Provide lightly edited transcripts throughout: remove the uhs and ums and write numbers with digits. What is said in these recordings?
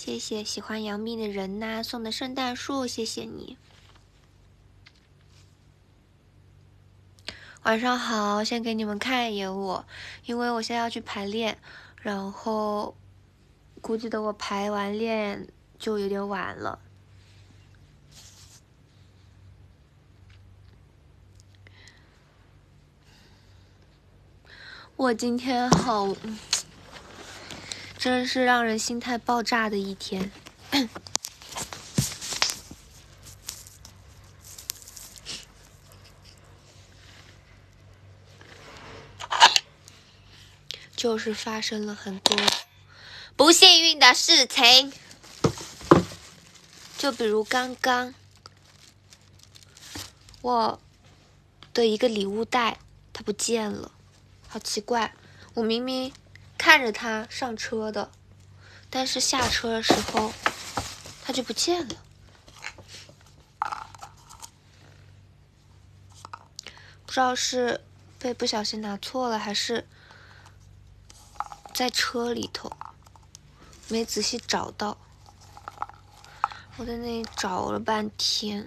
谢谢喜欢杨幂的人呐送的圣诞树，谢谢你。晚上好，先给你们看一眼我，因为我现在要去排练，然后估计等我排完练就有点晚了。我今天好，真是让人心态爆炸的一天。就是发生了很多不幸运的事情，就比如刚刚我的一个礼物袋它不见了，好奇怪，我明明看着它上车的，但是下车的时候它就不见了，不知道是被不小心拿错了，还是在车里头没仔细找到。我在那里找了半天，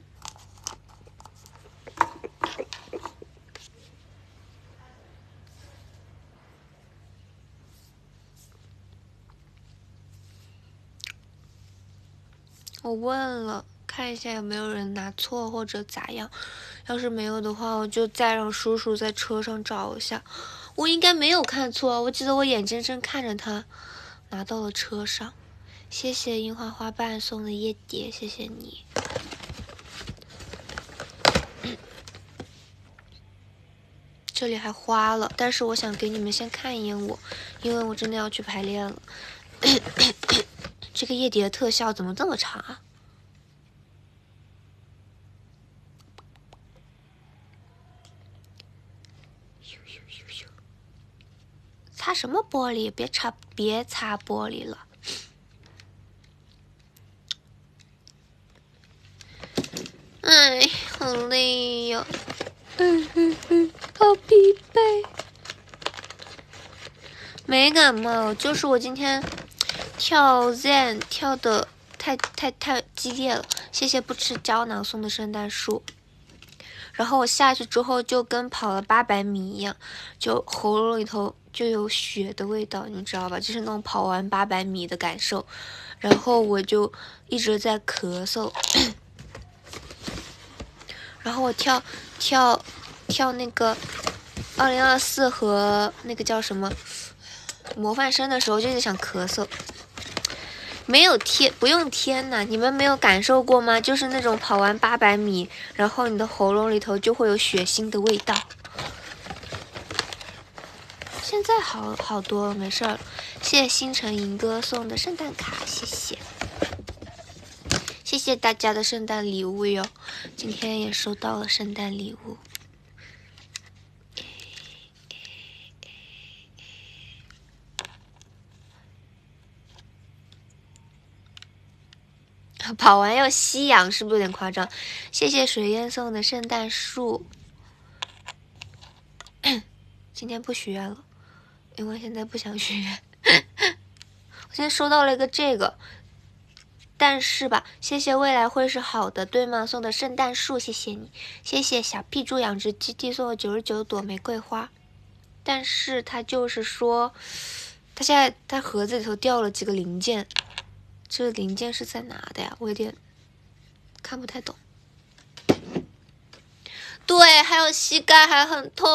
我问了，看一下有没有人拿错或者咋样。要是没有的话，我就再让叔叔在车上找一下。我应该没有看错，我记得我眼睁睁看着他拿到了车上。谢谢樱花花瓣送的夜蝶，谢谢你。这里还花了，但是我想给你们先看一眼我，因为我真的要去排练了。这个夜蝶的特效怎么这么长啊？擦什么玻璃？别擦玻璃了。哎，好累呀、好疲惫。没感冒，就是我今天跳 Zen 跳的太激烈了。谢谢不吃胶囊送的圣诞树。然后我下去之后就跟跑了800米一样，就喉咙里头就有血的味道，你知道吧？就是那种跑完800米的感受。然后我就一直在咳嗽。然后我跳那个2024和那个叫什么模范生的时候，就是想咳嗽。没有天，不用天呐，你们没有感受过吗？就是那种跑完800米，然后你的喉咙里头就会有血腥的味道。现在好多了，没事儿。谢谢星辰银哥送的圣诞卡，谢谢。谢谢大家的圣诞礼物哟，今天也收到了圣诞礼物。跑完要吸氧是不是有点夸张？谢谢水烟送的圣诞树。今天不许愿了，因为现在不想许愿。我现在收到了一个这个，但是吧，谢谢未来会是好的，对吗？送的圣诞树，谢谢你。谢谢小屁猪养殖基地送的99朵玫瑰花，但是他就是说，他现在他盒子里头掉了几个零件，这个零件是在哪的呀？我有点看不太懂。对，还有膝盖还很痛。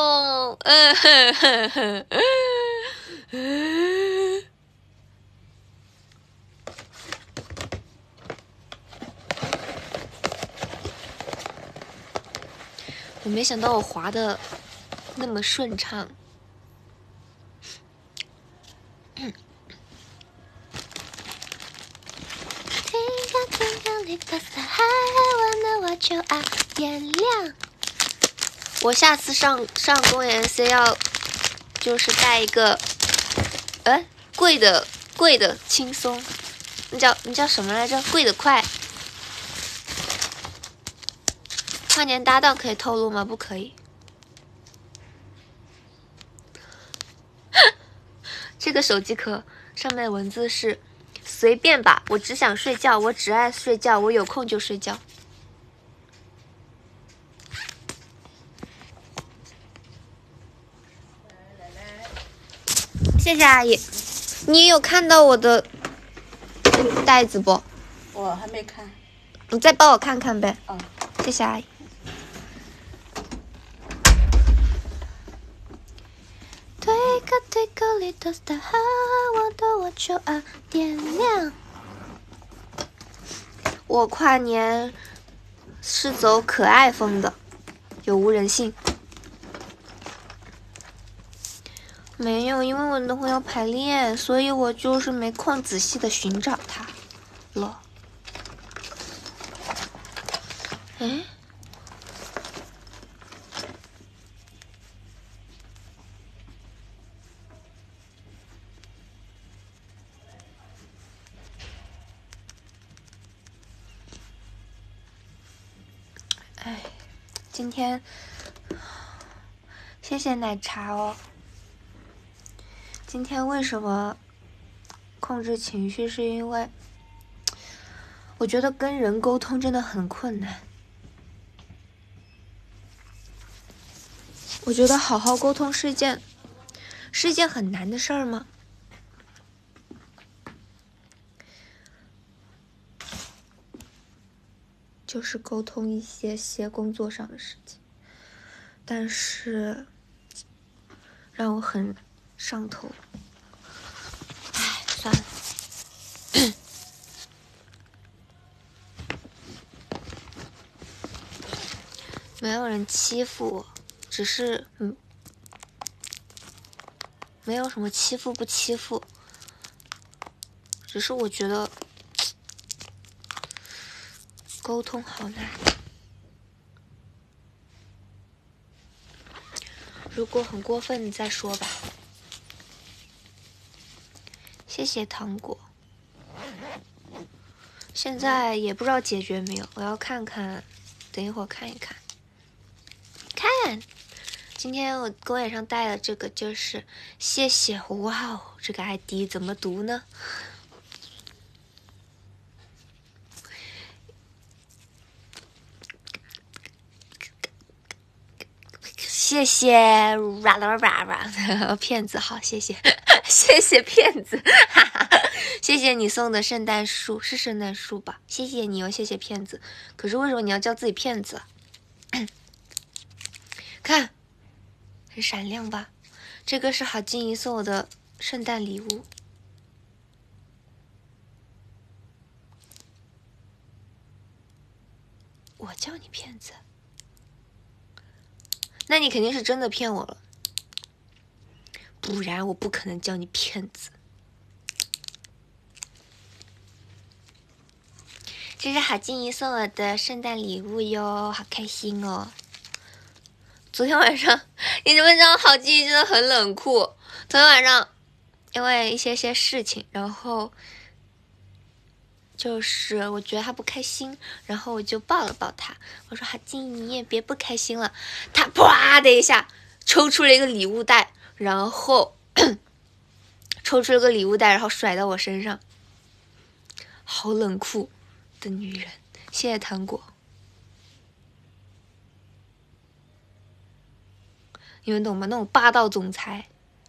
我没想到我滑的那么顺畅。我下次上公园 C 要就是带一个贵的轻松，那叫什么来着？贵的快。跨年搭档可以透露吗？不可以。这个手机壳上面的文字是随便吧，我只想睡觉，我只爱睡觉，我有空就睡觉。谢谢阿姨，你有看到我的袋子不？ 我还没看。 你再帮我看看呗。 哦， 谢谢阿姨。推个里头的好，我的我就要点亮。我跨年是走可爱风的，有无人性。没有，因为我等会要排练，所以我就是没空仔细的寻找它了。哎，今天谢谢奶茶哦。今天为什么控制情绪？是因为我觉得跟人沟通真的很困难。我觉得好好沟通是一件很难的事儿吗？就是沟通一些工作上的事情，但是让我很上头。唉，算了。没有人欺负我，只是没有什么欺负不欺负，只是我觉得沟通好难。如果很过分，你再说吧。谢谢糖果。现在也不知道解决没有，我要看看，等一会儿看一看。看，今天我狗眼上戴的这个就是谢谢，哇哦，这个 ID 怎么读呢？谢谢骗子，好，谢谢谢谢骗子，哈哈，谢谢你送的圣诞树，是圣诞树吧？谢谢你哦，谢谢骗子。可是为什么你要叫自己骗子？看，很闪亮吧？这个是郝静怡送我的圣诞礼物。我叫你骗子？那你肯定是真的骗我了，不然我不可能叫你骗子。这是郝静怡送我的圣诞礼物哟，好开心哦！昨天晚上，你们知道郝静怡真的很冷酷。昨天晚上，因为一些事情，然后就是我觉得他不开心，然后我就抱了抱他，我说郝静怡你也别不开心了。他啪的一下抽出了一个礼物袋，然后抽出了个礼物袋，然后甩到我身上，好冷酷的女人。谢谢糖果，你们懂吗？那种霸道总裁。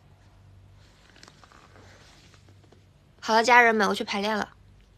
好了，家人们，我去排练了。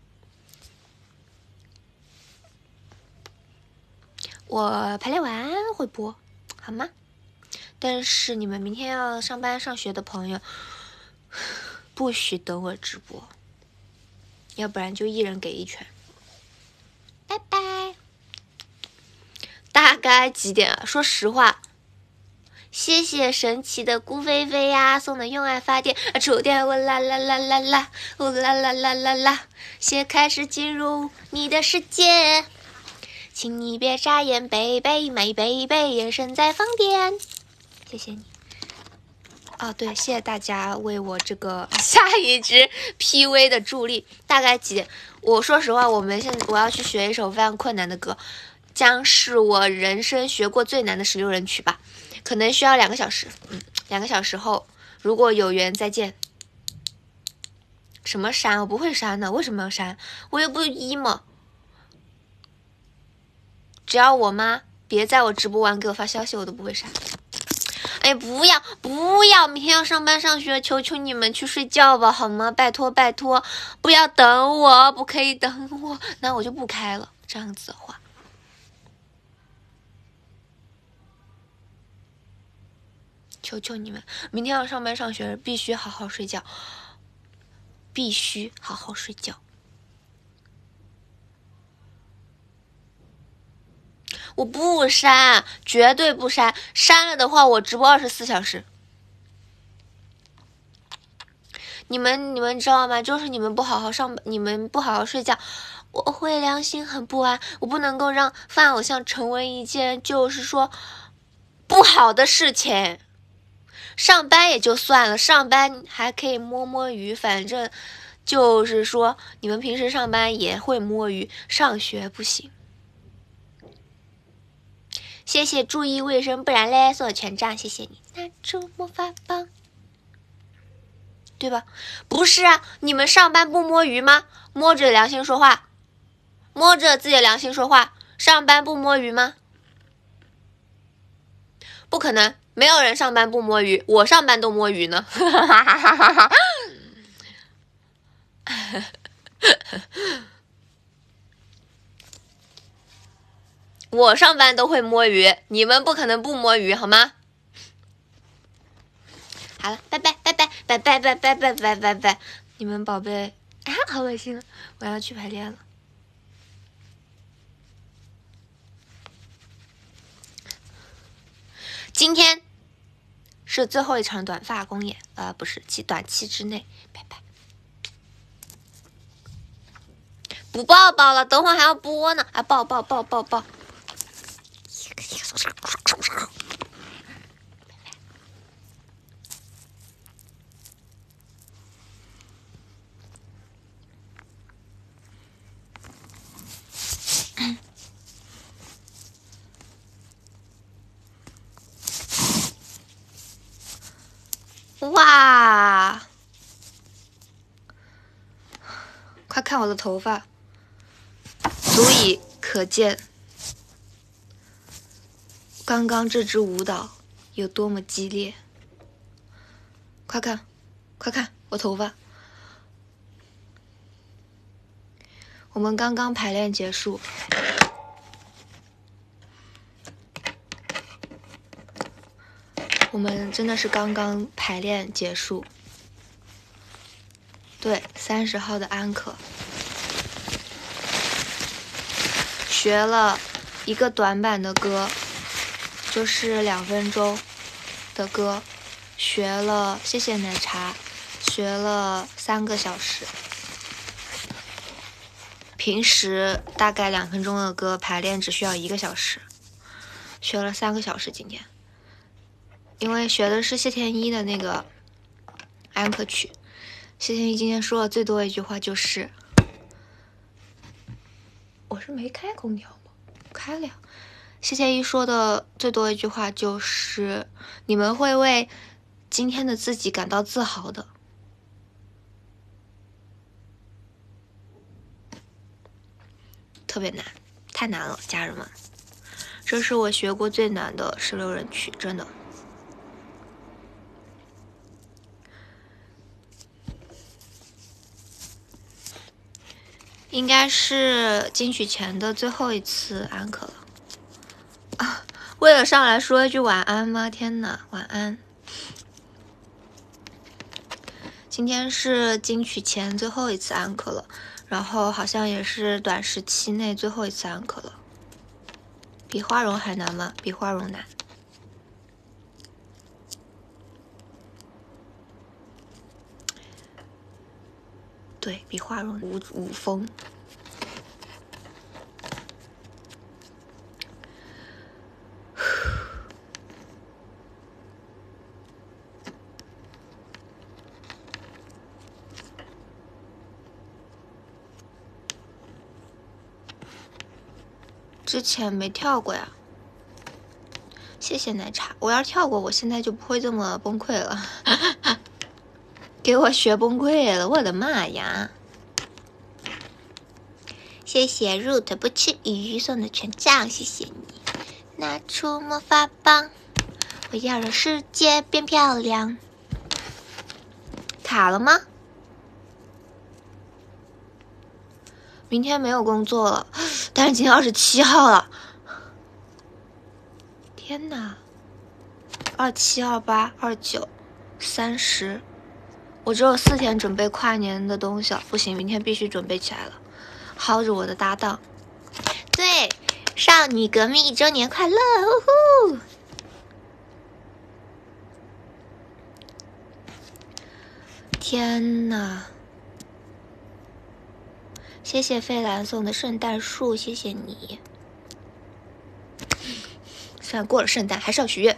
我排练完会播，好吗？但是你们明天要上班上学的朋友，不许等我直播，要不然就一人给一拳。拜拜。大概几点啊？说实话，谢谢神奇的孤菲菲呀送的用爱发电触电，我啦啦啦啦啦，我啦啦啦啦啦，先开始进入你的世界。请你别眨眼 ，baby my baby， 眼神在放电。谢谢你。哦，对，谢谢大家为我这个下一支 PV 的助力。大概几点？我说实话，我要去学一首非常困难的歌，将是我人生学过最难的16人曲吧，可能需要2个小时。2个小时后，如果有缘再见。 什么删？我不会删的，为什么要删？我又不是emo。只要我妈别在我直播完给我发消息，我都不会删。哎，不要，明天要上班上学，求求你们去睡觉吧，好吗？拜托，不要等我，不可以等我，那我就不开了。这样子的话，求求你们，明天要上班上学，必须好好睡觉，必须好好睡觉。我不删，绝对不删，删了的话我直播24小时。你们知道吗？就是你们不好好上班，你们不好好睡觉，我会良心很不安。我不能够让饭偶像成为一件就是说不好的事情。上班也就算了，上班还可以摸摸鱼，反正就是说你们平时上班也会摸鱼，上学不行。谢谢注意卫生，不然勒索全占，谢谢你。拿出魔法棒，对吧？不是啊，你们上班不摸鱼吗？摸着良心说话，摸着自己的良心说话，上班不摸鱼吗？不可能，没有人上班不摸鱼，我上班都摸鱼呢。我上班都会摸鱼，你们不可能不摸鱼，好吗？好了，拜拜，你们宝贝啊，好恶心了，我要去排练了。今天是最后一场短发公演，不是，短期之内，拜拜。不抱抱了，等会儿还要播呢，啊，抱。哇，快看我的头发，足以可见刚刚这支舞蹈有多么激烈。快看我头发。我们刚刚排练结束，我们真的是刚刚排练结束。对，30号的安可学了一个短版的歌，就是2分钟的歌，学了谢谢奶茶，学了3个小时。平时大概2分钟的歌排练只需要1个小时，学了3个小时今天。因为学的是谢天一的那个安可曲，谢天一今天说的最多一句话就是我是没开空调吗？开了呀。谢天一说的最多一句话就是你们会为今天的自己感到自豪的。特别难，太难了，家人们，这是我学过最难的16人曲，真的。应该是金曲前的最后一次安可了啊！为了上来说一句晚安吗？天哪，晚安！今天是金曲前最后一次安可了，然后好像也是短时期内最后一次安可了。比花容还难吗？比花容难。对比花容舞风。之前没跳过呀，谢谢奶茶。我要是跳过，我现在就不会这么崩溃了。 给我学崩溃了，我的妈呀！谢谢 root 不吃鱼送的权杖，谢谢你。拿出魔法棒，我要让世界变漂亮。卡了吗？明天没有工作了，但是今天27号了。天哪！27、28、29、30，我只有4天准备跨年的东西了，不行，明天必须准备起来了，薅着我的搭档。对，少女革命1周年快乐！呜呼！天哪！谢谢费兰送的圣诞树，谢谢你。虽然过了圣诞，还是要许愿。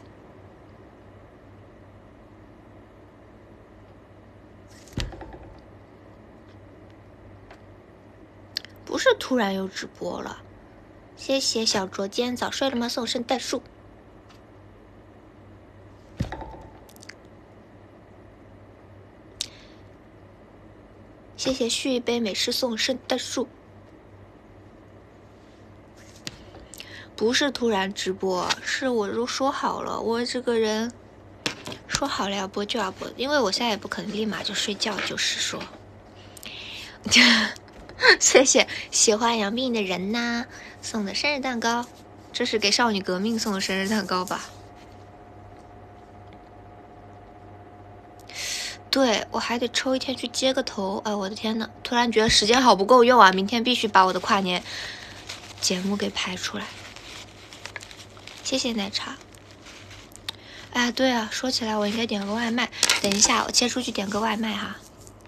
不是突然又直播了。谢谢小卓，今天早睡了吗？送圣诞树。谢谢续一杯美式送圣诞树。不是突然直播，是我都说好了，我这个人说好了要播就要播，因为我现在也不可能立马就睡觉，就是说。谢谢喜欢杨幂的人呐送的生日蛋糕，这是给少女革命送的生日蛋糕吧？对，我还得抽一天去接个头。哎，我的天呐，突然觉得时间好不够用啊！明天必须把我的跨年节目给排出来。谢谢奶茶。哎，对啊，说起来我应该点个外卖，等一下我切出去点个外卖哈。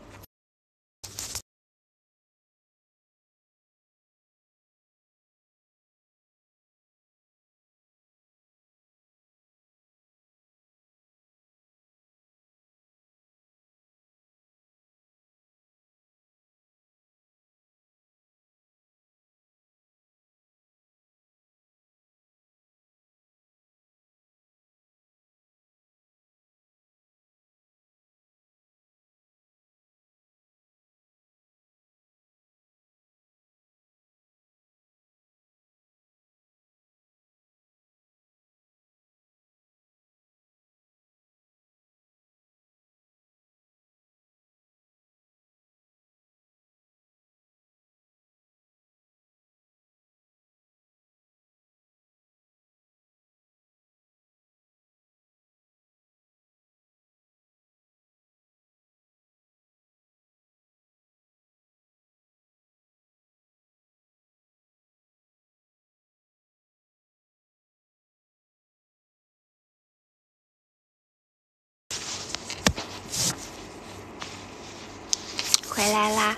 回来啦，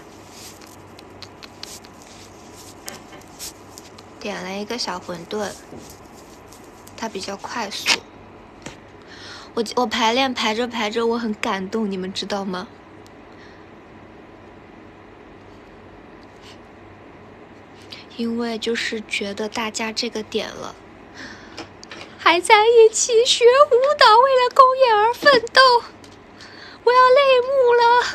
点了一个小馄饨，它比较快速。我排练排着排着，我很感动，你们知道吗？因为就是觉得大家这个点了，还在一起学舞蹈，为了公演而奋斗，我要泪目了。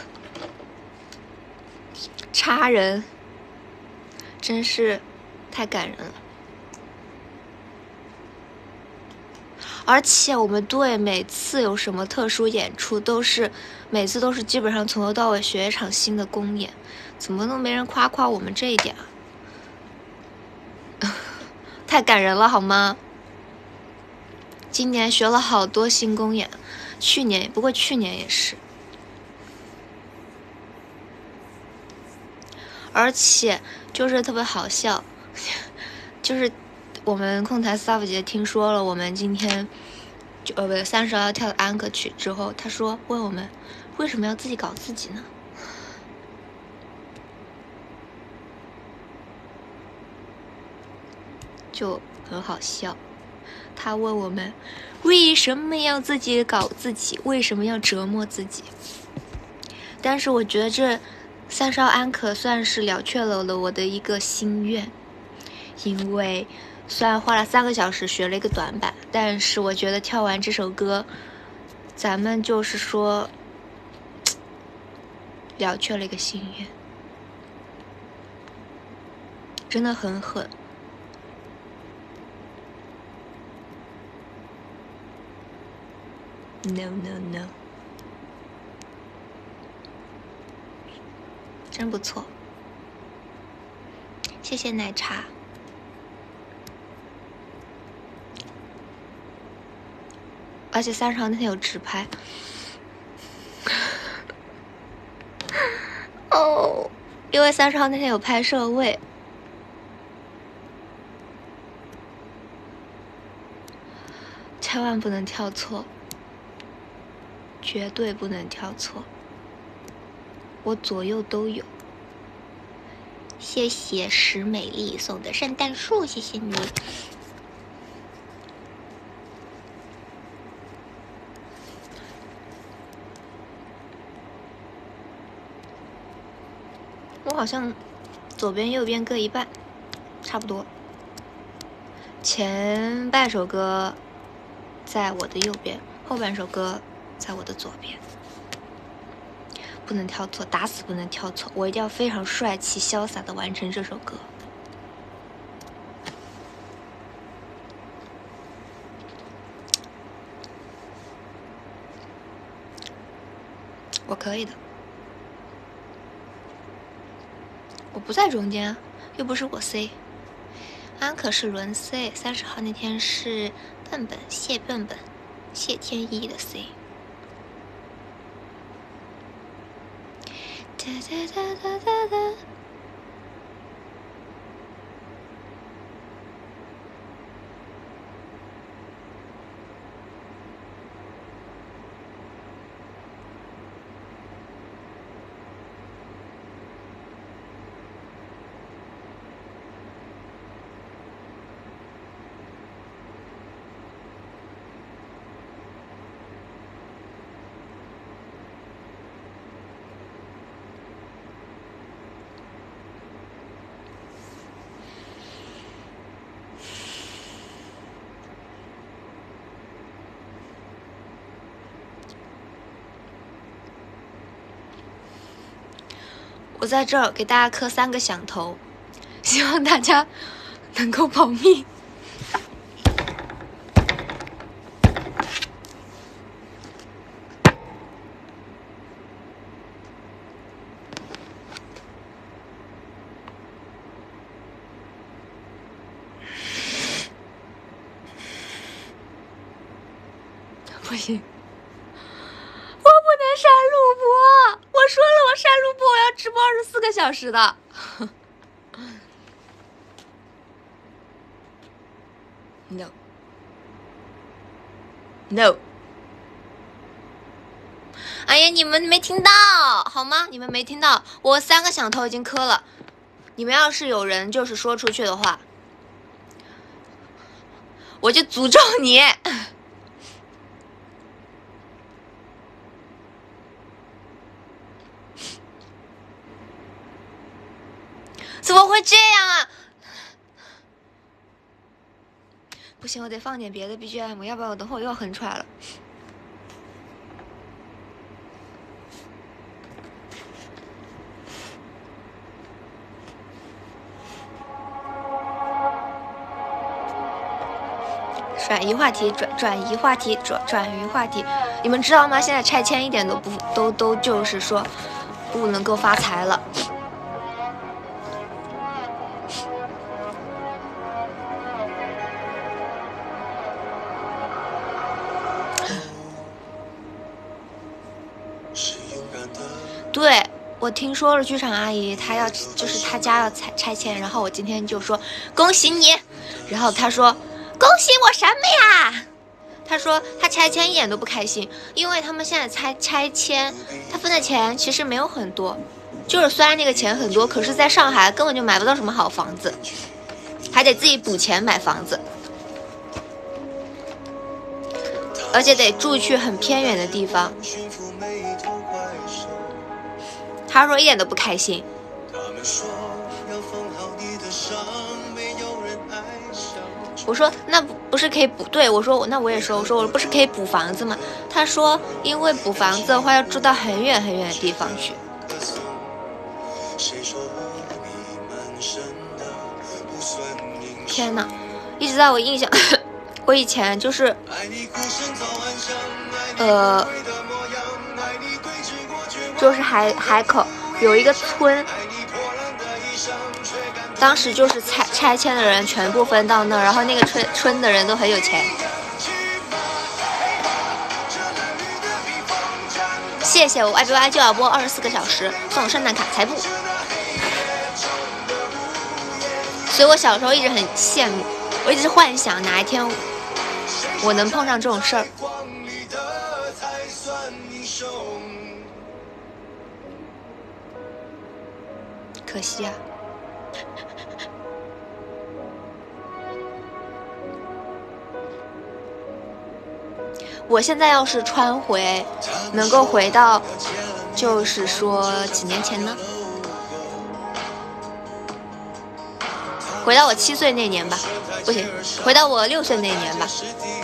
插人，真是太感人了。而且我们队每次有什么特殊演出，每次都是基本上从头到尾学一场新的公演，怎么都没人夸夸我们这一点啊？太感人了好吗？今年学了好多新公演，去年也是。而且就是特别好笑，就是我们控台 staff 姐听说了我们今天30号要跳的安可曲之后，她说问我们为什么要自己搞自己呢？就很好笑。她问我们为什么要自己搞自己，为什么要折磨自己？但是我觉得这30号安可算是了却了我的一个心愿，因为虽然花了3个小时学了一个短板，但是我觉得跳完这首歌，咱们就是说了却了一个心愿，真的很狠。No no no， 真不错，谢谢奶茶。而且30号那天有直拍。哦，因为30号那天有拍摄位。千万不能跳错，绝对不能跳错。我左右都有。谢谢石美丽送的圣诞树，谢谢你。我好像左边右边各一半，差不多。前半首歌在我的右边，后半首歌在我的左边。不能跳错，打死不能跳错，我一定要非常帅气潇洒的完成这首歌。我可以的。我不在中间啊，又不是我 C。安可是轮 C， 30号那天是笨笨谢笨笨谢天一的 C。哒哒哒哒哒哒。我在这儿给大家磕3个响头，希望大家能够保密。不行，我不能删录播。我说了，我删录播，我要直播24个小时的。No No。哎呀，你们没听到好吗？你们没听到，我3个响头已经磕了。你们要是有人就是说出去的话，我就诅咒你。怎么会这样啊？不行，我得放点别的 BGM， 要不然我等会儿又要哼出来了。转移话题，转移话题，转移话题。你们知道吗？现在拆迁一点都不都就是说不能够发财了。对，我听说了，剧场阿姨她要就是她家要拆迁，然后我今天就说恭喜你，然后她说恭喜我什么呀？她说她拆迁一点都不开心，因为他们现在拆迁，他分的钱其实没有很多，就是虽然那个钱很多，可是在上海根本就买不到什么好房子，还得自己补钱买房子，而且得住去很偏远的地方。他说一点都不开心。我说那不是可以补？对，我说那我也说，我说我不是可以补房子吗？他说因为补房子的话要住到很远很远的地方去。 天哪，一直在我印象，我以前就是，就是海口有一个村，当时就是拆迁的人全部分到那儿，然后那个村的人都很有钱。谢谢我 YBY 就要播24个小时送圣诞卡财布，所以我小时候一直很羡慕，我一直幻想哪一天我能碰上这种事儿。可惜啊。我现在要是穿回，能够回到，就是说几年前呢？回到我7岁那年吧，不行，回到我6岁那年吧。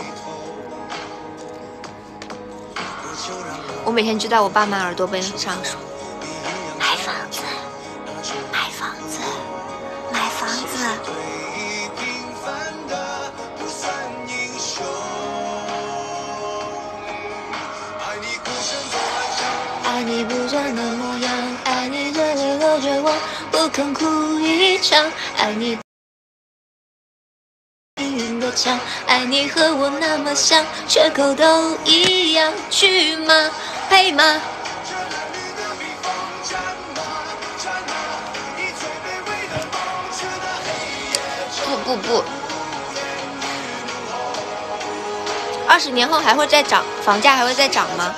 我每天就在我爸妈耳朵边上说：“买房子，买房子，买房子。”爱你不真的模样，爱你最累和绝望，不肯哭一场，爱你命运的墙，爱你和我那么像，缺口都一样，去吗？配吗？不，20年后还会再涨，房价还会再涨吗？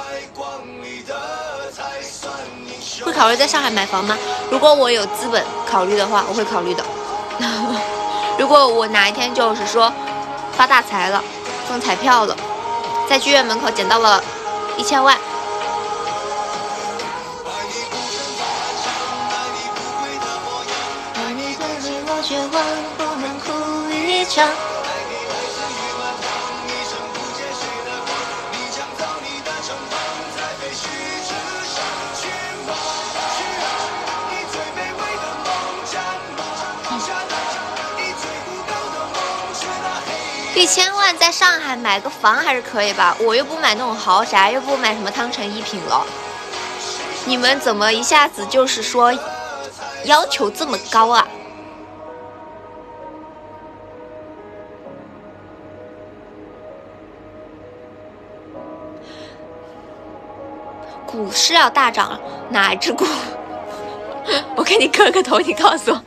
会考虑在上海买房吗？如果我有资本考虑的话，我会考虑的。如果我哪一天就是说发大财了，中彩票了，在剧院门口捡到了1000万，爱你最令我绝望，不能哭一场。1000万在上海买个房还是可以吧，我又不买那种豪宅，又不买什么汤臣一品了。你们怎么一下子就是说要求这么高啊？股市要大涨了，哪只股？我给你磕个头，你告诉我。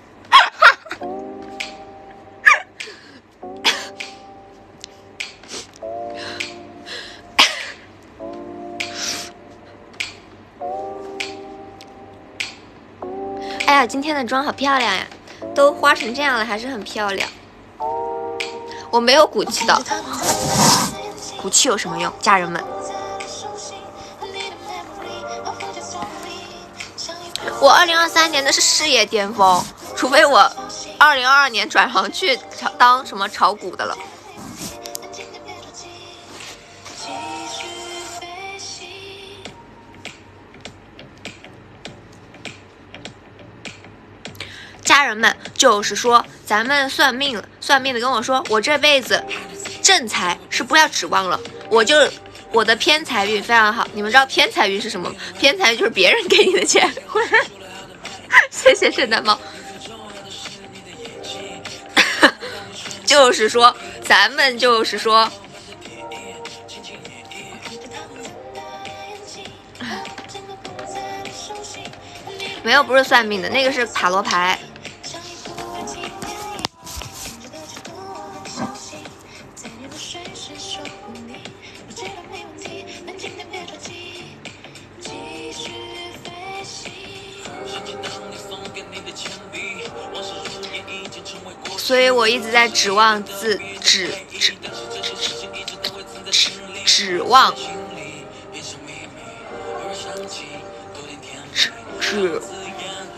哎呀，今天的妆好漂亮呀，都花成这样了还是很漂亮。我没有骨气的，骨气有什么用？家人们，我2023年的是事业巅峰，除非我2022年转行去当什么炒股的了。家人们，就是说咱们算命的跟我说，我这辈子正财是不要指望了，我的偏财运非常好。你们知道偏财运是什么吗？偏财就是别人给你的钱。谢谢圣诞猫。就是说咱们就是说没有，不是算命的，那个是塔罗牌。所以我一直在指望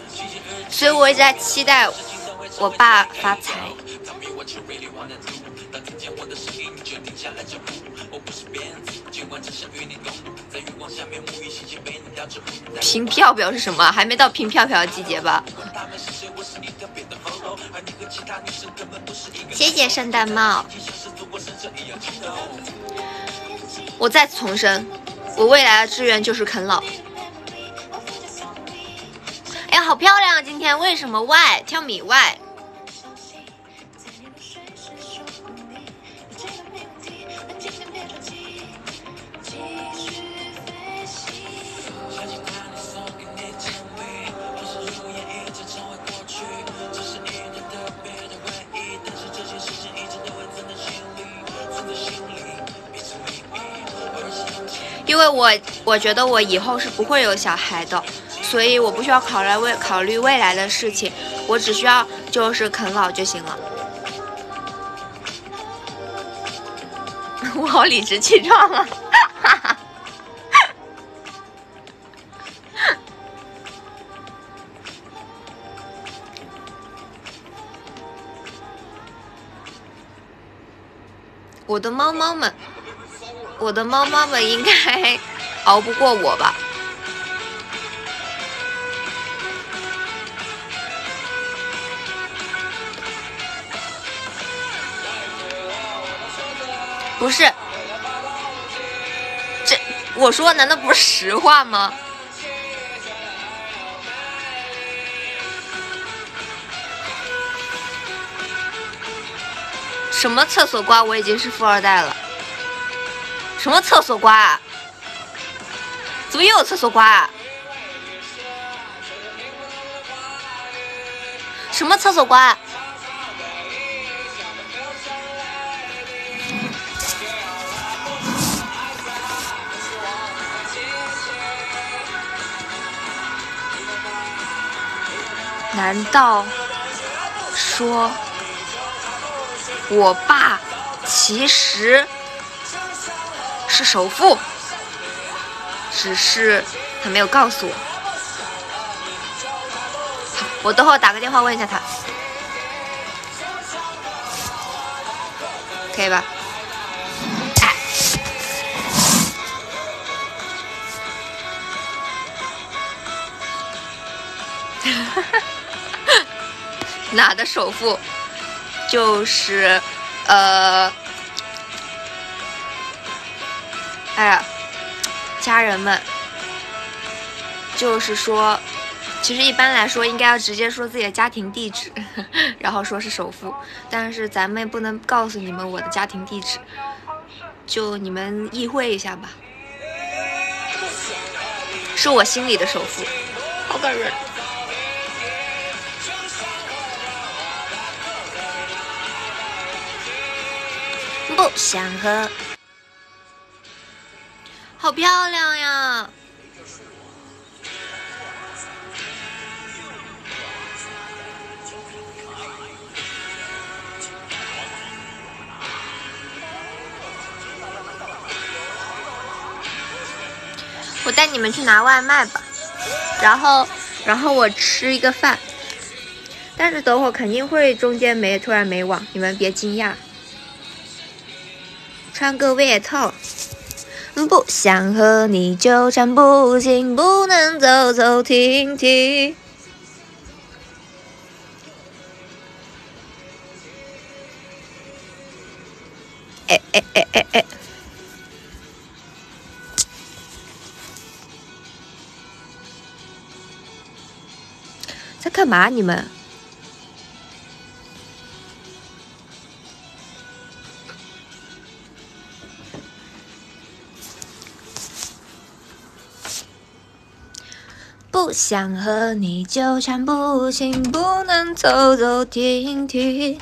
所以我一直在期待我爸发财。 凭票票是什么？还没到凭票票季节吧？谢谢圣诞帽。我再次重申，我未来的志愿就是啃老。哎呀，好漂亮啊！今天为什么 ？Why? Tell me why? 因为我觉得我以后是不会有小孩的，所以我不需要考虑未来的事情，我只需要就是啃老就行了。我好理直气壮啊！哈哈。我的猫猫们应该熬不过我吧？不是，这我说难道不是实话吗？什么厕所瓜？我已经是富二代了。什么厕所瓜啊？怎么又有厕所瓜啊？什么厕所瓜？难道说我爸其实是首富，只是他没有告诉我？好，我等会打个电话问一下他，可以吧？哪的首富？就是哎呀，家人们，就是说，其实一般来说应该要直接说自己的家庭地址，然后说是首富，但是咱们不能告诉你们我的家庭地址，就你们意会一下吧。是我心里的首富，好感人。不想喝，好漂亮呀！我带你们去拿外卖吧，然后我吃一个饭，但是等会肯定会中间突然没网，你们别惊讶。穿个外套，不想和你纠缠不清，不能走走停停。哎，在干嘛你们？不想和你纠缠不清，不能走走停停。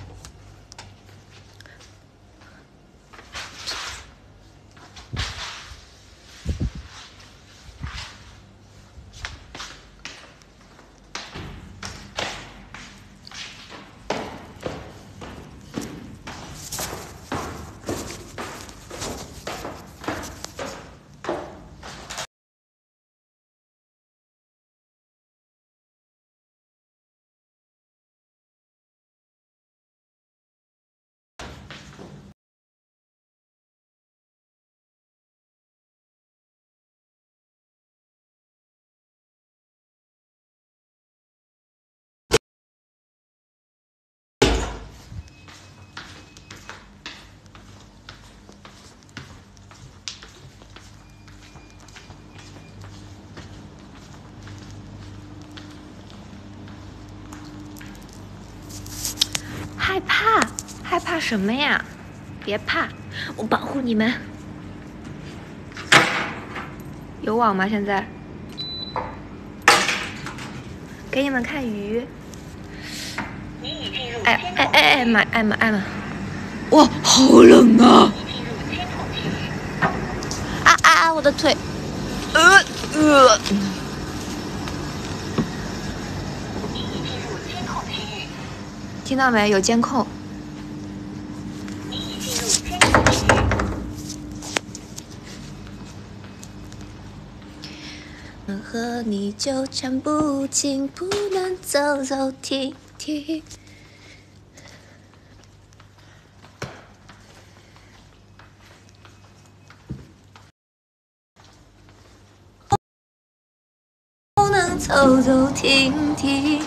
害怕？害怕什么呀？别怕，我保护你们。有网吗？现在？给你们看鱼。哎妈！哇，好冷啊！啊！我的腿！听到没？有监控。和你纠缠不清，不能走走停停。不能走走停停。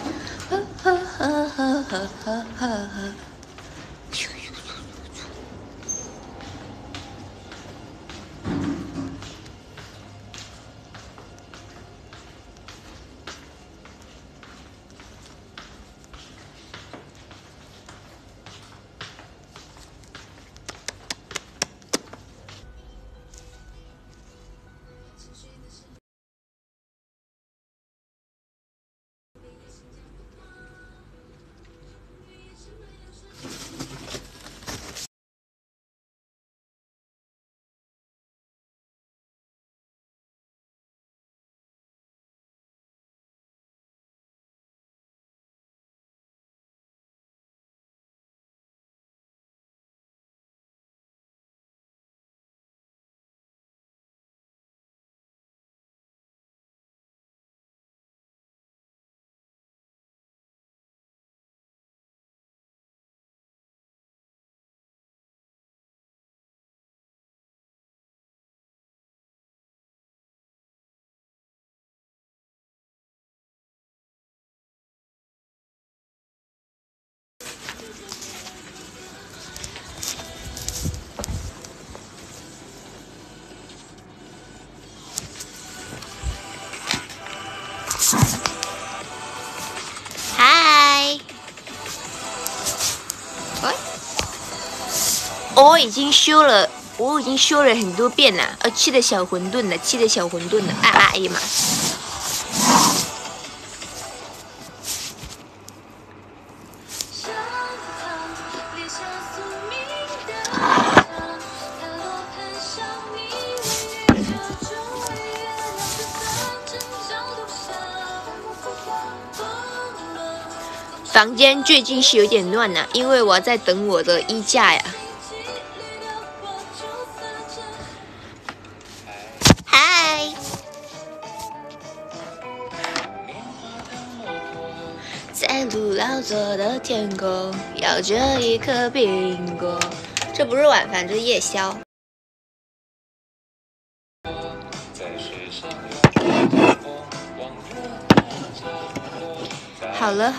嗨！我已经修了很多遍了，气的小馄饨了，哎呀妈！房间最近是有点乱呢，因为我在等我的衣架呀。嗨！在路老座的天空，咬着一颗苹果。这不是晚饭，这是夜宵。好了。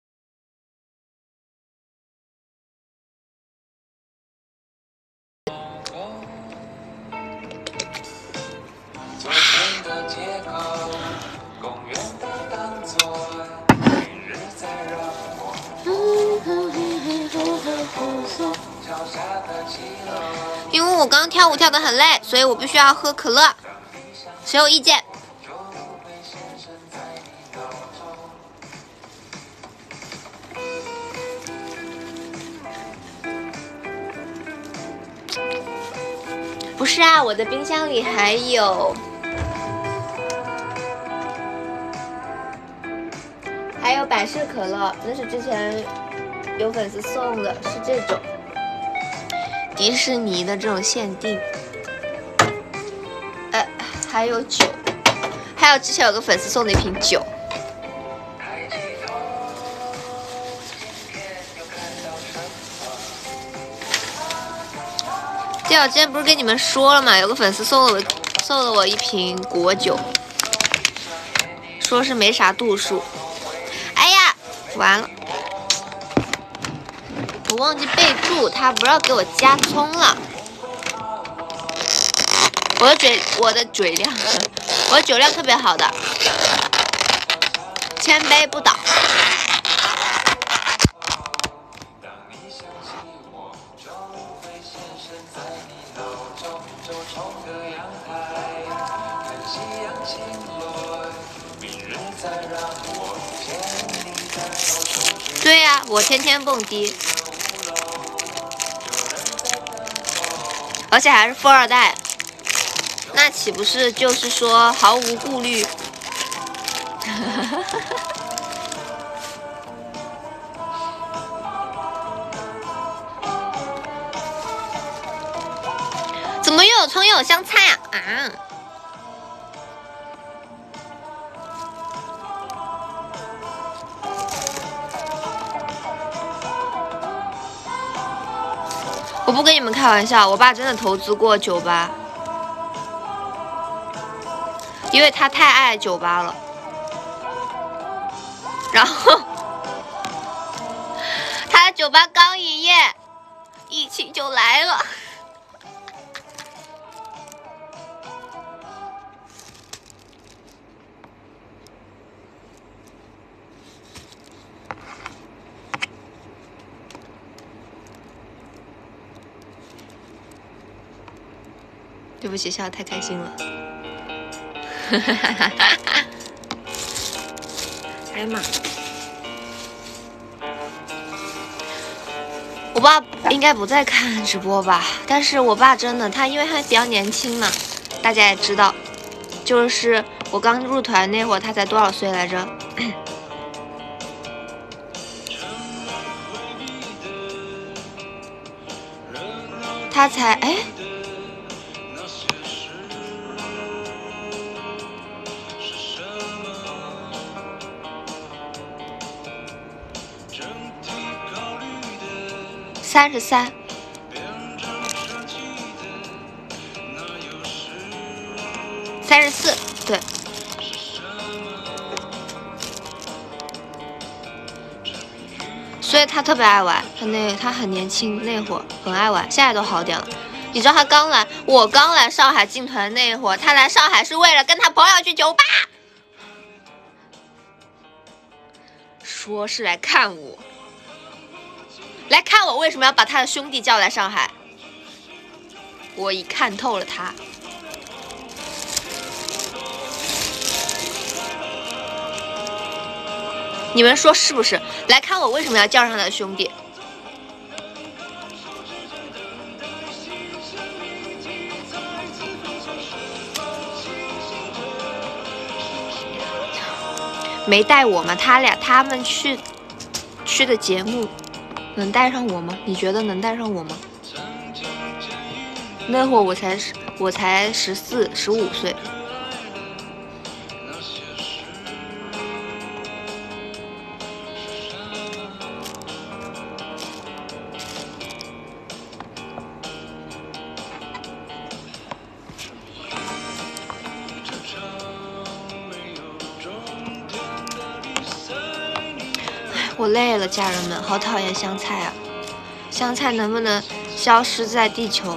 因为我刚刚跳舞跳得很累，所以我必须要喝可乐。谁有意见？不是啊，我的冰箱里还有百事可乐，那是之前有粉丝送的，是这种迪士尼的这种限定。还有酒，还有之前有个粉丝送的一瓶酒。对，我之前不是跟你们说了吗？有个粉丝送了我一瓶果酒，说是没啥度数。哎呀，完了，我忘记备注，他不要给我加葱了。我的酒量特别好的，千杯不倒。 对呀、我天天蹦迪，而且还是富二代，那岂不是就是说毫无顾虑？怎么又有葱又有香菜啊？啊！我不跟你们开玩笑，我爸真的投资过酒吧，因为他太爱酒吧了。然后他的酒吧刚营业，疫情就来了。对不起，笑得太开心了。哎呀妈！我爸应该不在看直播吧？但是我爸真的，他因为他比较年轻嘛，大家也知道，就是我刚入团那会儿，他才多少岁来着？他才哎。33，对。所以他特别爱玩，他很年轻那会儿很爱玩，现在都好点了。你知道他刚来，我刚来上海进团那会儿，他来上海是为了跟他朋友去酒吧，说是来看我。来看我为什么要把他的兄弟叫来上海？我已看透了他。你们说是不是？来看我为什么要叫上他的兄弟？没带我吗？他们去的节目。能带上我吗？你觉得能带上我吗？那会儿我才14、15岁。我累了，家人们，好讨厌香菜啊！香菜能不能消失在地球？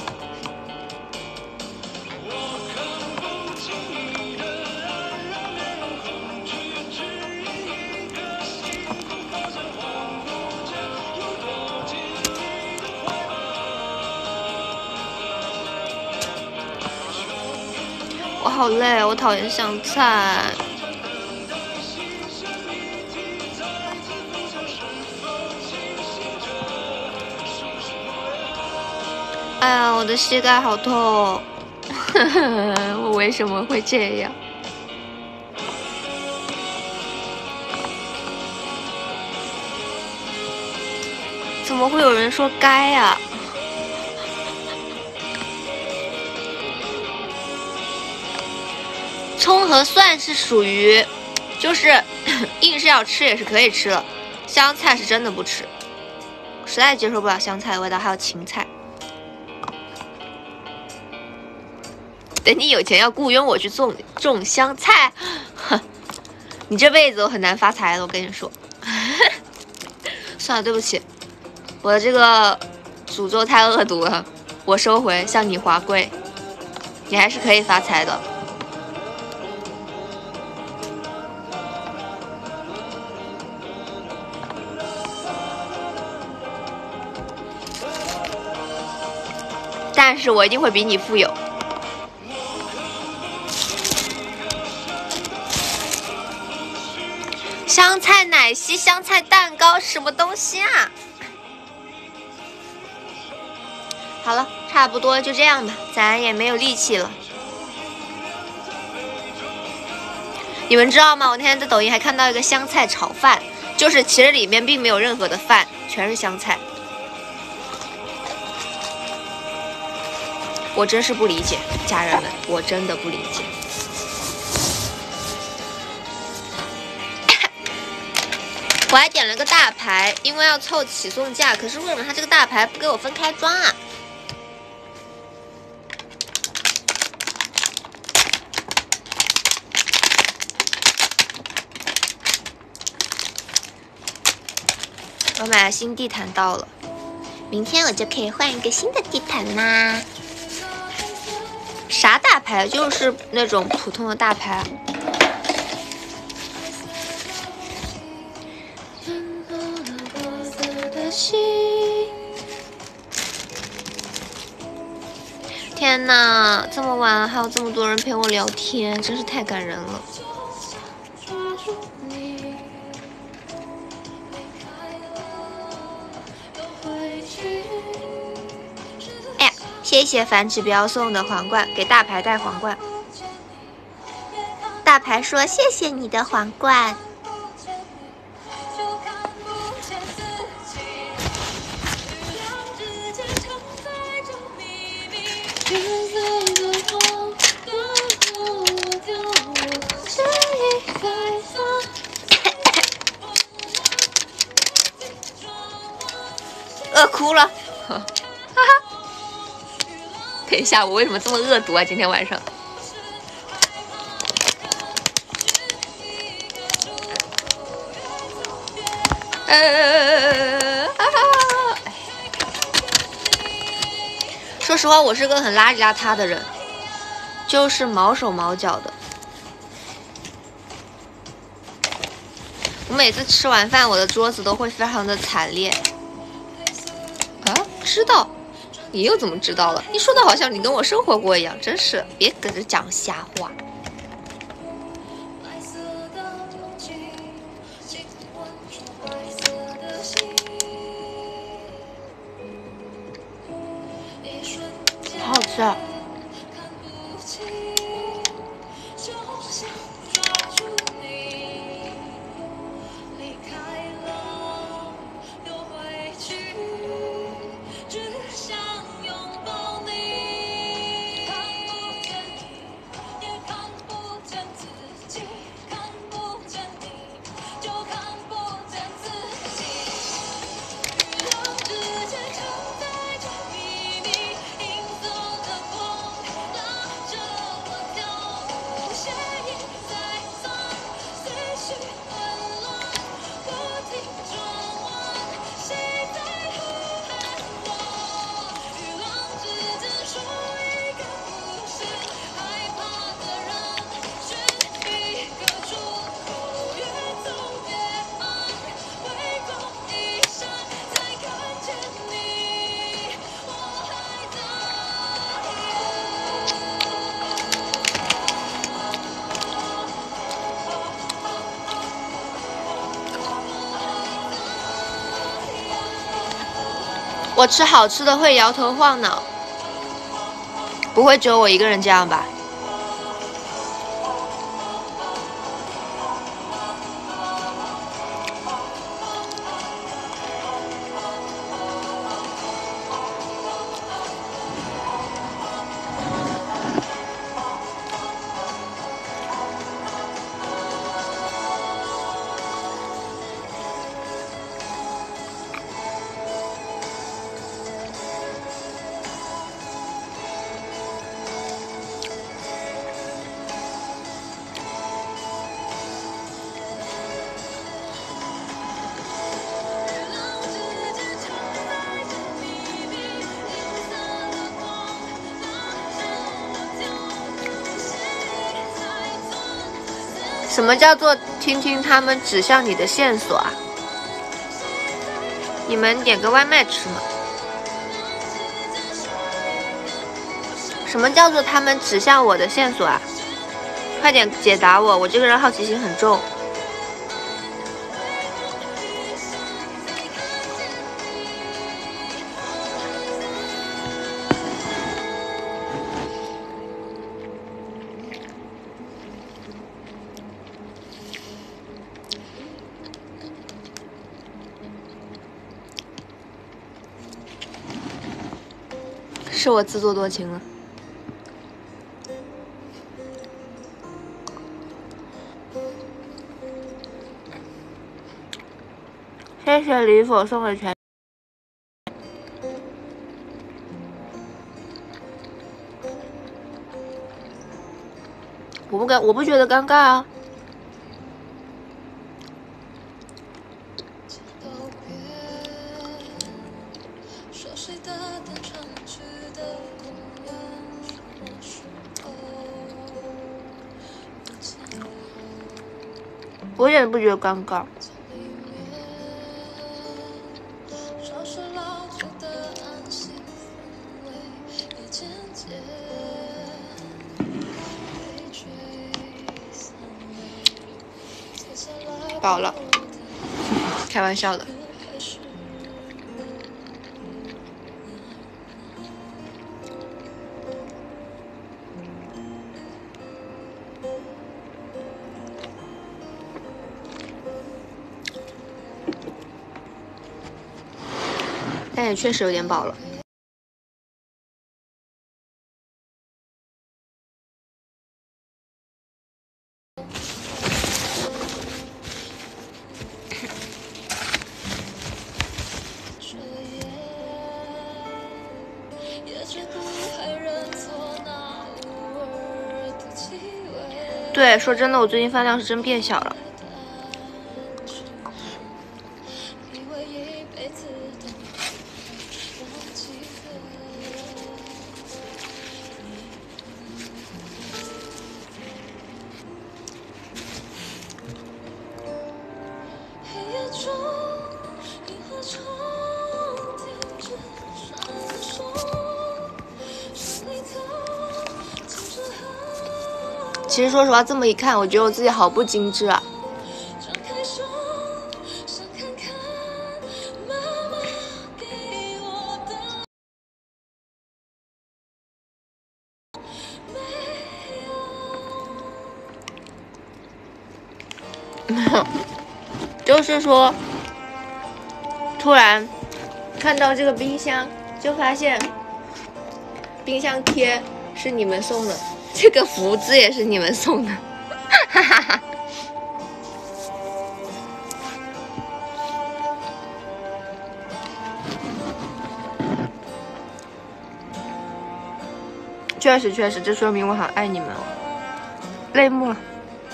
我好累，我讨厌香菜。哎呀，我的膝盖好痛！我为什么会这样？怎么会有人说该呀？葱和蒜是属于，就是硬是要吃也是可以吃的，香菜是真的不吃，实在接受不了香菜的味道，还有芹菜。等你有钱要雇佣我去种香菜，哼，你这辈子都很难发财的，我跟你说。算了，对不起，我的这个诅咒太恶毒了，我收回，向你华贵，你还是可以发财的。但是我一定会比你富有。香菜奶昔、香菜蛋搞什么东西啊？好了，差不多就这样吧，咱也没有力气了。你们知道吗？我那天在抖音还看到一个香菜炒饭，就是其实里面并没有任何的饭，全是香菜。我真是不理解，家人们，我真的不理解。我还点了个大排，因为要凑起送价，可是为什么他这个大排不给我分开装啊？我买了新地毯到了，明天我就可以换一个新的地毯啦。啥大牌？就是那种普通的大牌。天哪，这么晚还有这么多人陪我聊天，真是太感人了。哎呀，谢谢反指标送的皇冠，给大牌戴皇冠。大牌说谢谢你的皇冠。饿哭了，哈哈！等一下，我为什么这么恶毒啊？今天晚上。说实话，我是个很邋里邋遢的人，就是毛手毛脚的。我每次吃完饭，我的桌子都会非常的惨烈。啊，知道？你又怎么知道了？你说的好像你跟我生活过一样，真是别搁这讲瞎话。好好吃啊！我吃好吃的会摇头晃脑，不会只有我一个人这样吧？什么叫做听听他们指向你的线索啊？你们点个外卖吃吗？什么叫做他们指向我的线索啊？快点解答我，我这个人好奇心很重。 是我自作多情了。谢谢李否送的全。我不觉得尴尬啊。我一点不觉得尴尬。饱了，开玩笑的。但也确实有点饱了。对，说真的，我最近饭量是真变小了。其实说实话，这么一看，我觉得我自己好不精致啊。就是说，突然看到这个冰箱，就发现冰箱贴是你们送的。这个福字也是你们送的，哈哈哈。确实，这说明我好爱你们哦。泪目了。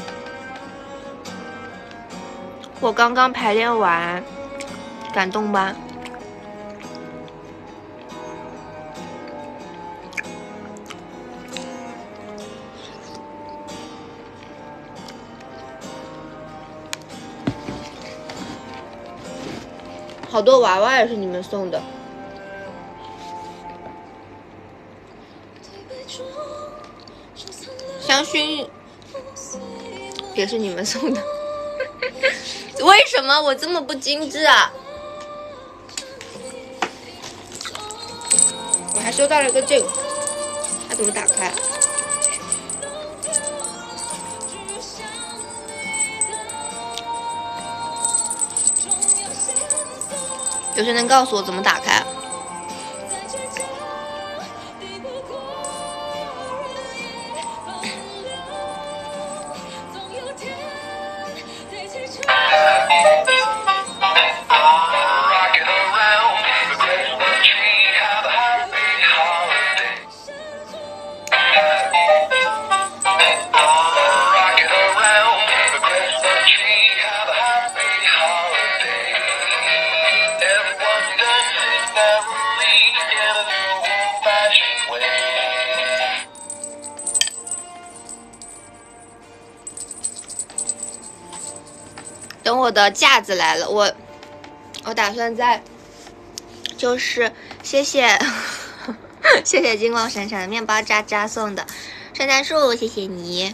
我刚刚排练完，感动吧？好多娃娃也是你们送的，香薰也是你们送的。为什么我这么不精致啊？我还收到了一个这个，它怎么打开？有谁能告诉我怎么打开？等我的架子来了，我打算在，就是谢谢谢谢金光闪闪的面包渣渣送的圣诞树，谢谢你，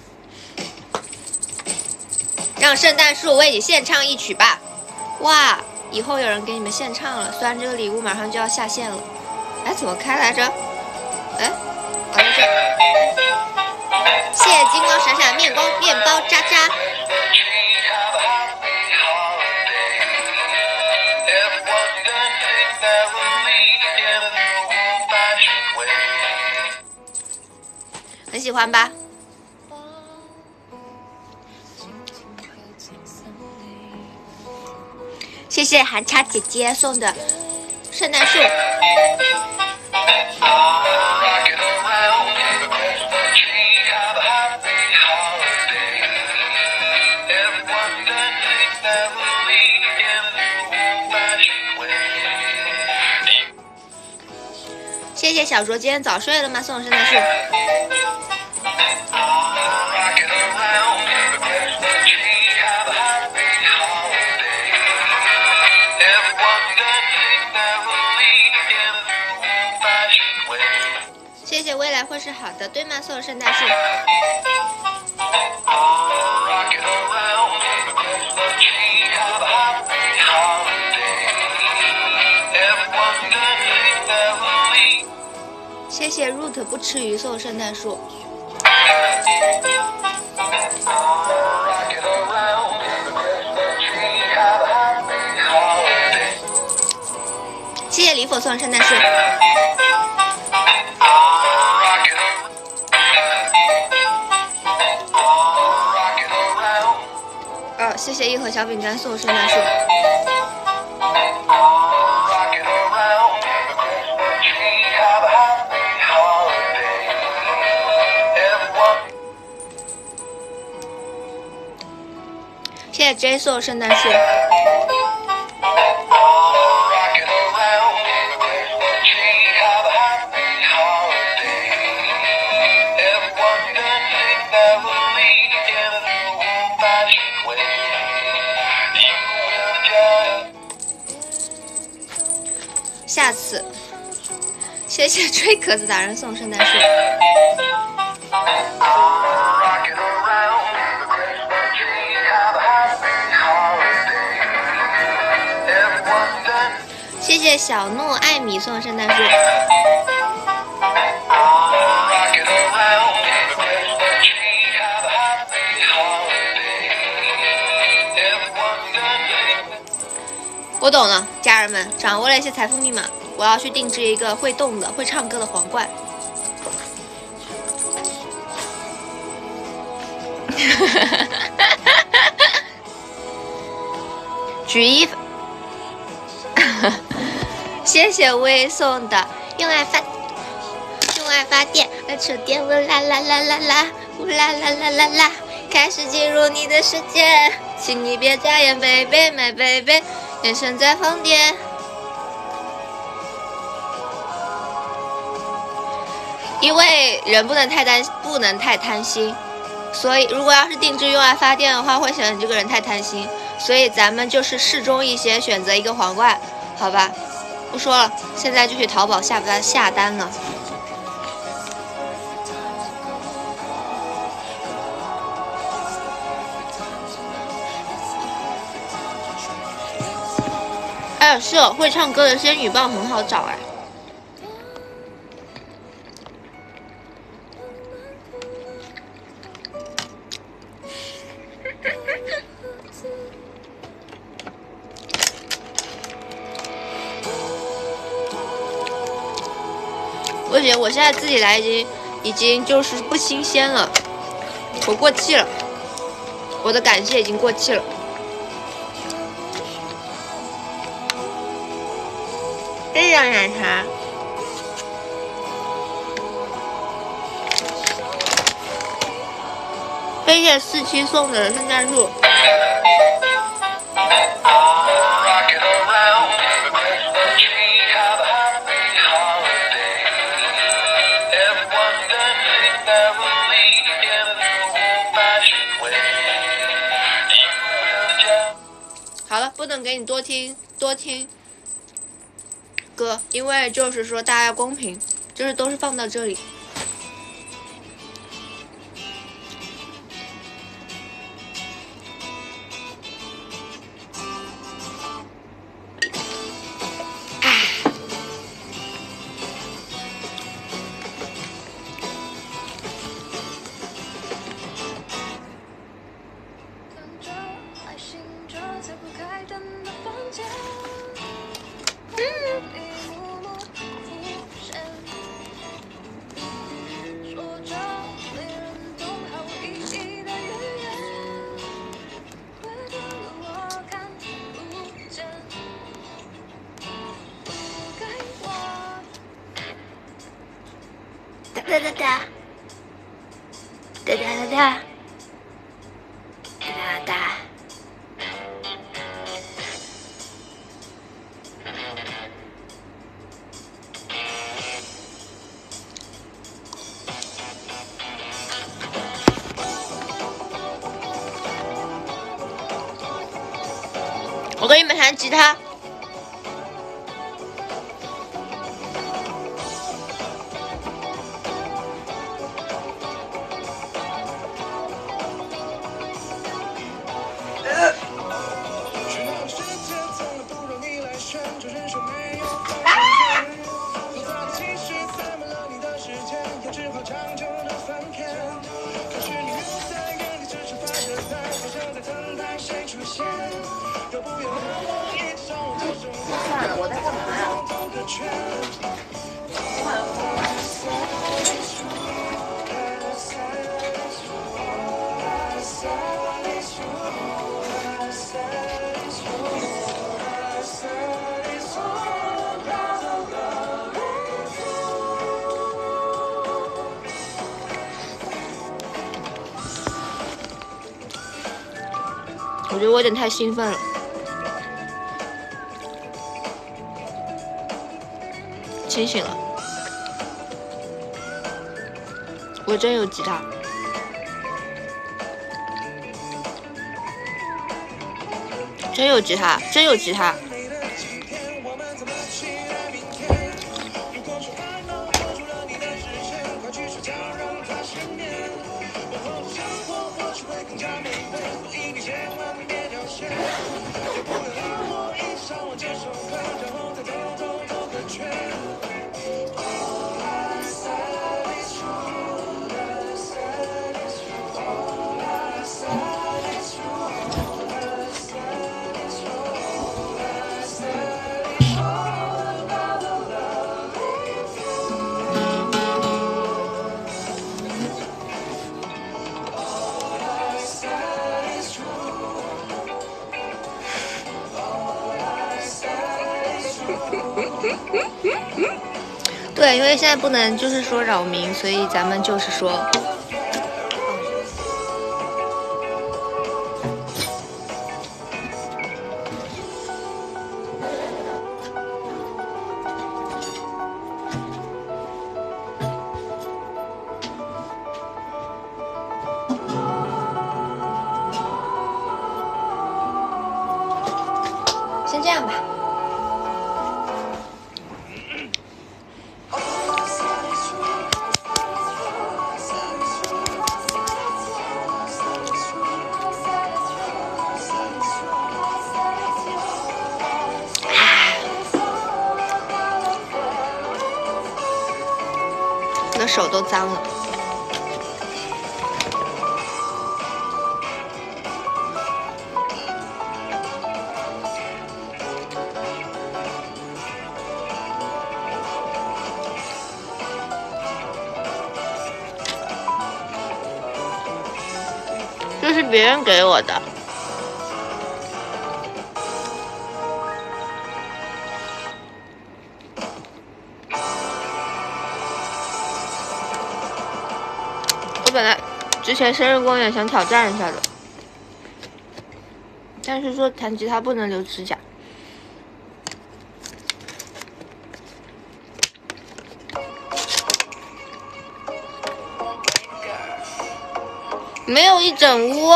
让圣诞树为你献唱一曲吧。哇，以后有人给你们献唱了，虽然这个礼物马上就要下线了。哎，怎么开来着？哎，好像是。谢谢金光闪闪面包渣渣。 很喜欢吧？谢谢韩茶姐姐送的圣诞树。谢谢小卓，今天早睡了吗？送圣诞树。谢谢未来会是好的，对吗？送圣诞树。谢谢 root 不吃鱼送圣诞树。谢谢李否送圣诞树。谢谢一盒小饼干送圣诞树。谢谢 J 送圣诞树。下次，谢谢吹壳子达人送圣诞树。谢谢小诺艾米送圣诞树。我懂了，家人们，掌握了一些财富密码，我要去定制一个会动的、会唱歌的皇冠。举一，谢谢微送的用爱发电，车电呜啦啦啦啦啦，呜啦啦啦啦啦，开始进入你的世界，请你别眨眼 ，baby my baby。眼神在放电，因为人不能太贪心，所以如果要是定制用爱发电的话，会显得你这个人太贪心，所以咱们就是适中一些，选择一个皇冠，好吧？不说了，现在就去淘宝下单了。是哦，会唱歌的仙女棒很好找哎。不行，我现在自己来已经就是不新鲜了，我过气了，我的感谢已经过气了。这样奶茶，谢谢47送的圣诞树。好了，不能给你多听歌，因为就是说大家要公平，就是都是放到这里。 哒哒哒，哒哒哒哒，哒哒。我给你们弹吉他。算了，我在干嘛呀？我觉得我有点太兴奋了。清醒了，我真有吉他。真有吉他，真有吉他。对，因为现在不能就是说扰民，所以咱们就是说，先这样吧。我的手都脏了。这是别人给我的。我本来之前生日公演想挑战一下的，但是说弹吉他不能留指甲。没有一整屋。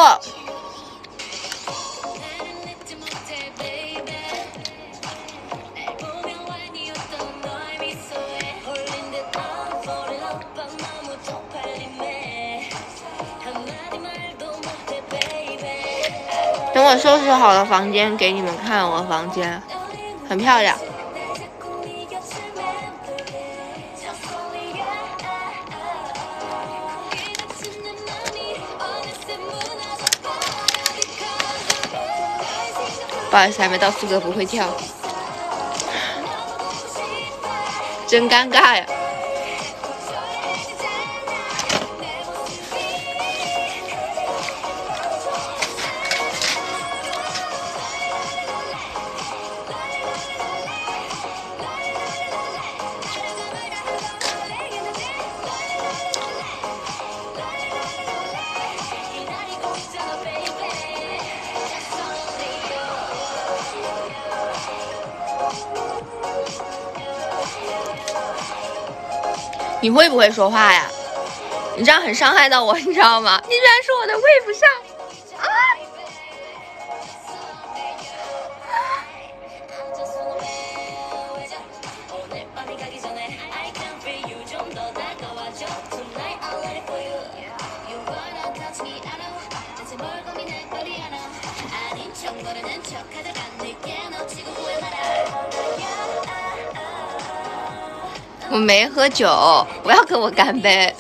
等我收拾好了房间给你们看，我房间很漂亮。不好意思，还没到4个不会跳，真尴尬呀。 你会不会说话呀？你这样很伤害到我，你知道吗？你居然说我的胃不上啊！我没喝酒，不要跟我干杯。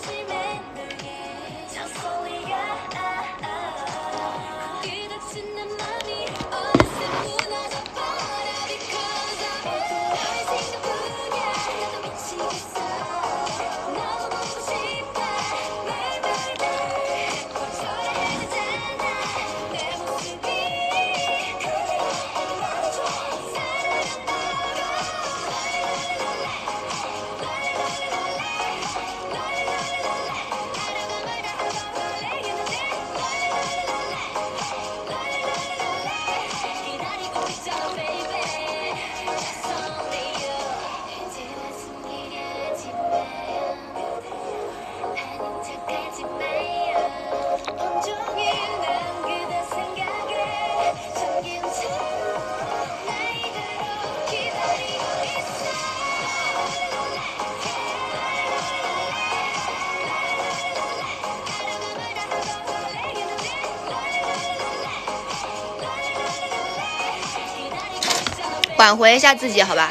挽回一下自己，好吧。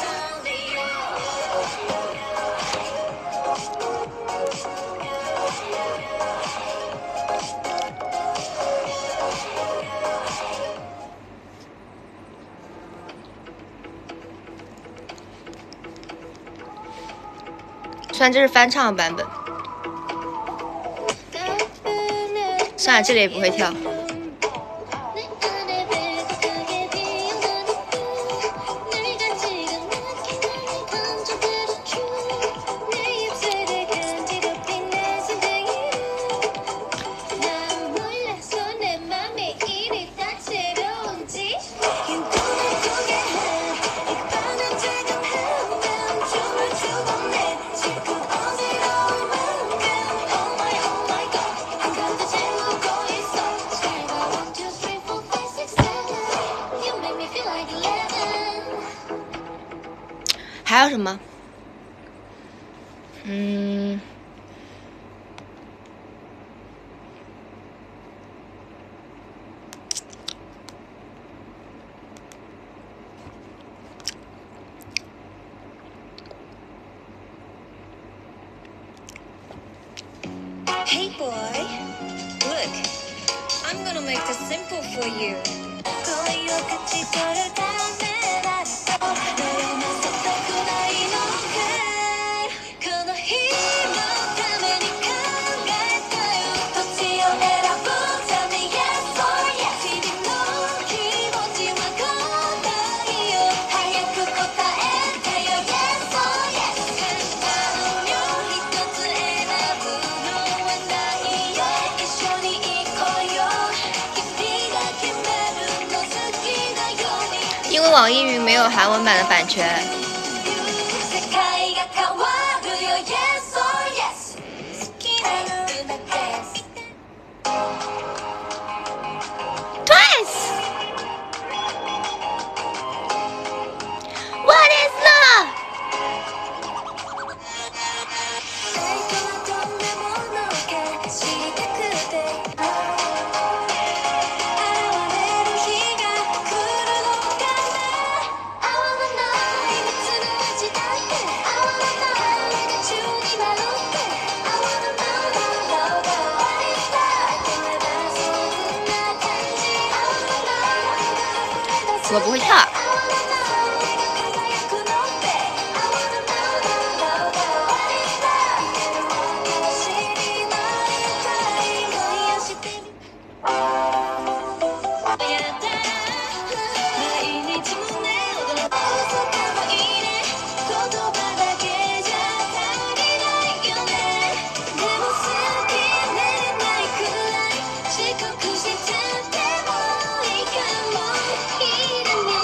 虽然这是翻唱的版本，算了，这里也不会跳。还有什么？ Hey boy, look, I'm gonna make this simple for you. 因为网易云没有韩文版的版权。What is love?我不会跳。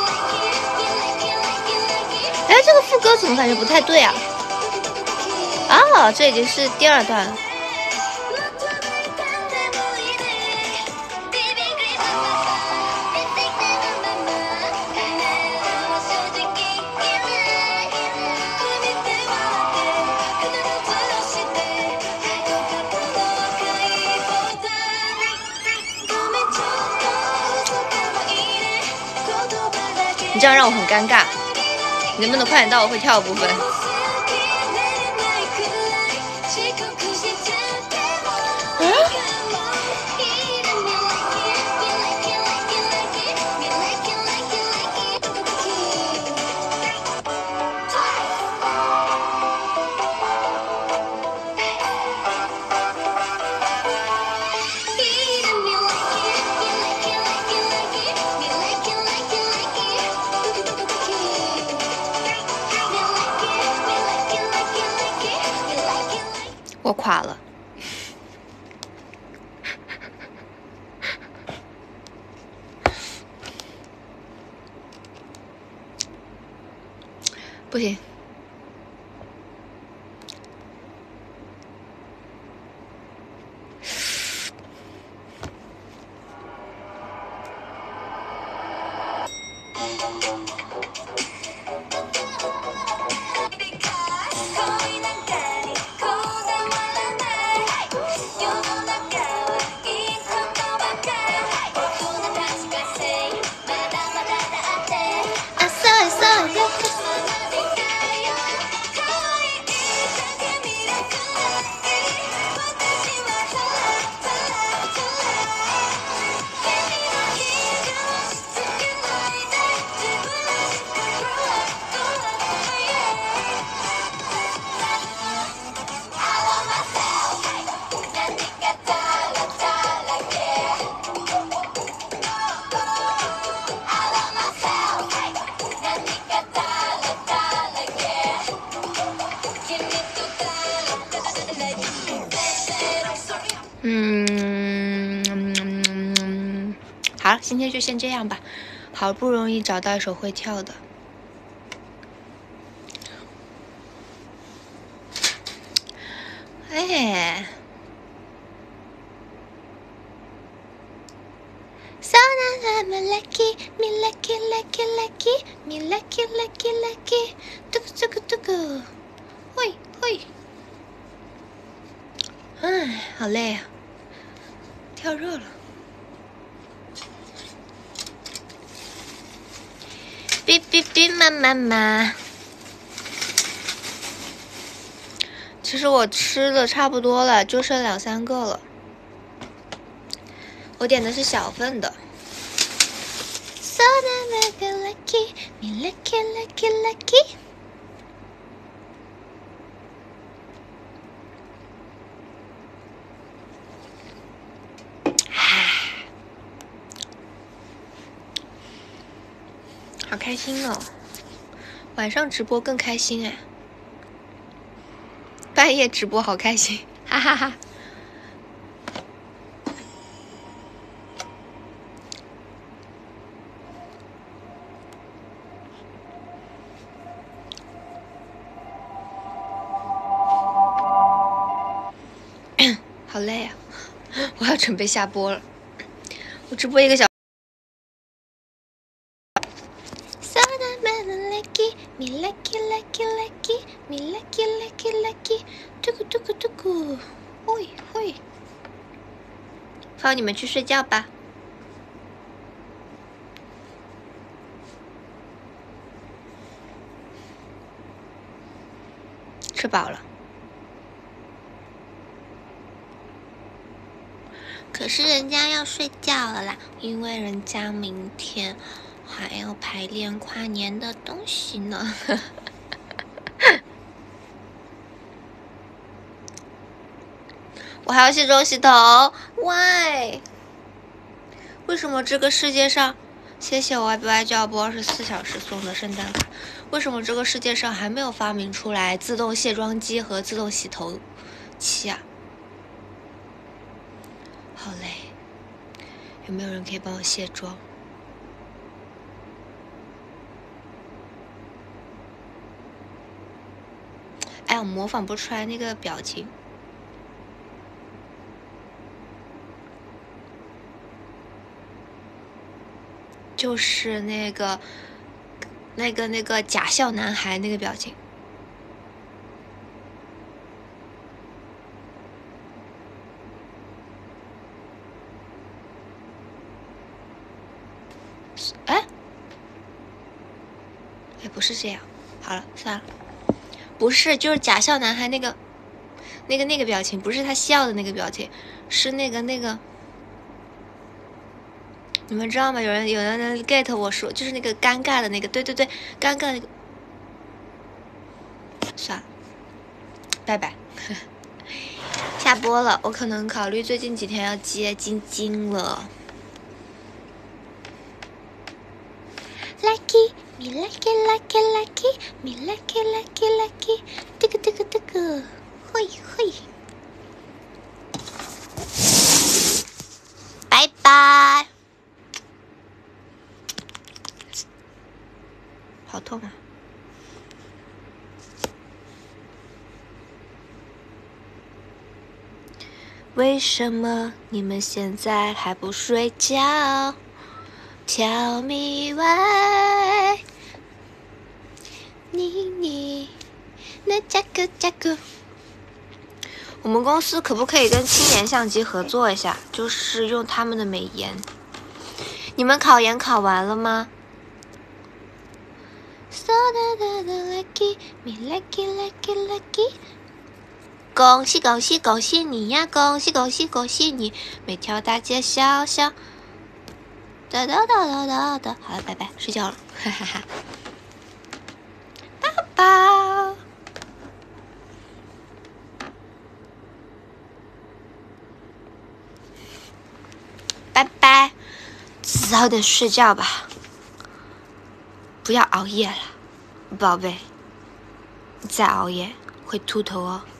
哎，这个副歌怎么感觉不太对啊？啊， 哦，这已经是第二段了。你这样让我很尴尬，你能不能快点到我会跳的部分？我垮了。不行。好，今天就先这样吧。好不容易找到一首会跳的。哎。So now I'm lucky, me lucky, lucky, lucky, me lucky, lucky, lucky. 这个，喂。哎，好累啊，跳热了。哔哔哔，妈。其实我吃的差不多了，就剩2、3个了。我点的是小份的。So now I'm lucky, me lucky, lucky, lucky. 好开心哦！晚上直播更开心哎，半夜直播好开心，哈哈哈。好累啊，我要准备下播了。我直播1个小时。Me lucky, lucky, lucky, me lucky, lucky, lucky. 这个，会。好，你们去睡觉吧。吃饱了。可是人家要睡觉了啦，因为人家明天还要排练跨年的东西呢。我还要卸妆洗头 ，Why？ 为什么这个世界上，谢谢我 YBY 就要播24小时送的圣诞卡，为什么这个世界上还没有发明出来自动卸妆机和自动洗头器啊？好累，有没有人可以帮我卸妆？ 哎，我模仿不出来那个表情。就是那个假笑男孩那个表情。哎，不是这样。好了，算了，不是，就是假笑男孩那个表情，不是他笑的那个表情，是那个。你们知道吗？有人能 get 我说，就是那个尴尬的那个，对，尴尬那个。算了，拜拜。下播了，我可能考虑最近几天要接晶晶了。Lucky me lucky lucky lucky me lucky lucky lucky， 这个，会，拜拜。好痛啊！为什么你们现在还不睡觉 ？Tell me why？ 你那加个。我们公司可不可以跟青年相机合作一下？就是用他们的美颜。你们考研考完了吗？ So lucky me lucky lucky lucky。恭喜你呀！恭喜你！每条大街小巷，哒。好了，拜拜，睡觉了，哈哈哈。抱抱，拜拜，早点睡觉吧，不要熬夜了，宝贝，再熬夜会秃头哦。